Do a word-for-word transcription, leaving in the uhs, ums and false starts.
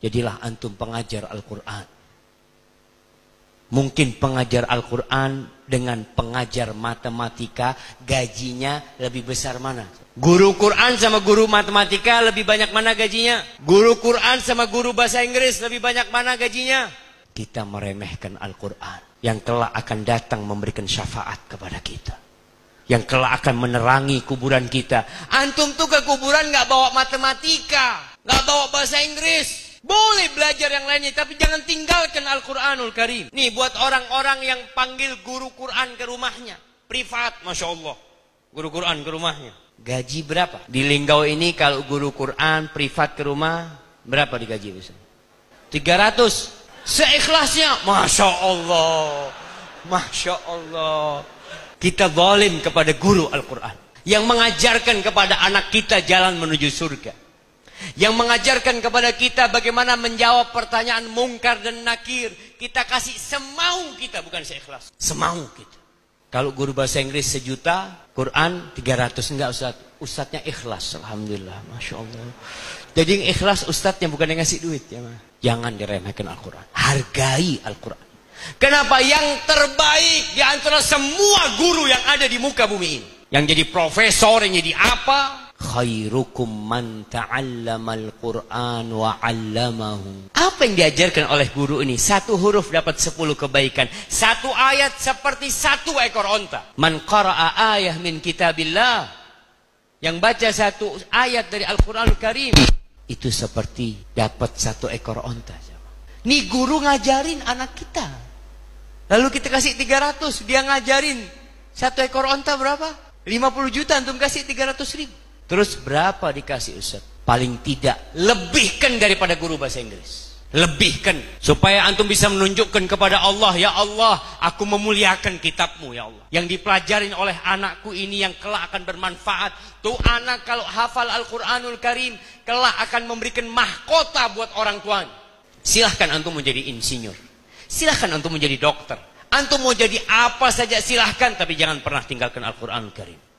Jadilah antum pengajar Al-Quran. Mungkin pengajar Al-Quran dengan pengajar matematika gajinya lebih besar mana? Guru Quran sama guru matematika lebih banyak mana gajinya? Guru Quran sama guru bahasa Inggris lebih banyak mana gajinya? Kita meremehkan Al-Quran yang kelak akan datang memberikan syafaat kepada kita, yang kelak akan menerangi kuburan kita. Antum tuh ke kuburan gak bawa matematika, gak bawa bahasa Inggris. Boleh belajar yang lainnya, tapi jangan tinggalkan Al-Quranul Karim. Nih buat orang-orang yang panggil guru Quran ke rumahnya, privat, Masya Allah, guru Quran ke rumahnya. Gaji berapa? Di Linggau ini kalau guru Quran privat ke rumah, berapa digaji? tiga ratus. Seikhlasnya, Masya Allah, Masya Allah. Kita zalim kepada guru Al-Quran yang mengajarkan kepada anak kita jalan menuju surga, yang mengajarkan kepada kita bagaimana menjawab pertanyaan mungkar dan nakir. Kita kasih semau kita, bukan seikhlas, semau kita. Kalau guru bahasa Inggris sejuta, Quran tiga ratus. Enggak Ustaz, Ustaznya ikhlas, Alhamdulillah, Masya Allah. Jadi yang ikhlas Ustaznya, bukan yang ngasih duit ya. Jangan diremehkan Al-Quran, hargai Al-Quran. Kenapa? Yang terbaik di antara semua guru yang ada di muka bumi ini, yang jadi profesor, yang jadi apa? Khairukum man ta'allamal Qur'an wa 'allamahu. Apa yang diajarkan oleh guru ini? Satu huruf dapat sepuluh kebaikan. Satu ayat seperti satu ekor onta. Man qara'a ayah min kitabillah, yang baca satu ayat dari Al-Quranul Karim, itu seperti dapat satu ekor onta. Nih guru ngajarin anak kita, lalu kita kasih tiga ratus, dia ngajarin satu ekor onta berapa? lima puluh juta, antum kasih tiga ratus ribu. Terus berapa dikasih Ustaz? Paling tidak lebihkan daripada guru bahasa Inggris. Lebihkan supaya antum bisa menunjukkan kepada Allah, ya Allah, aku memuliakan kitabmu ya Allah, yang dipelajarin oleh anakku ini, yang kelak akan bermanfaat. Tuh anak kalau hafal Al-Quranul Karim, kelak akan memberikan mahkota buat orang tuanya. Silahkan antum menjadi insinyur, silahkan antum menjadi dokter, antum mau jadi apa saja silahkan, tapi jangan pernah tinggalkan Al-Quranul Karim.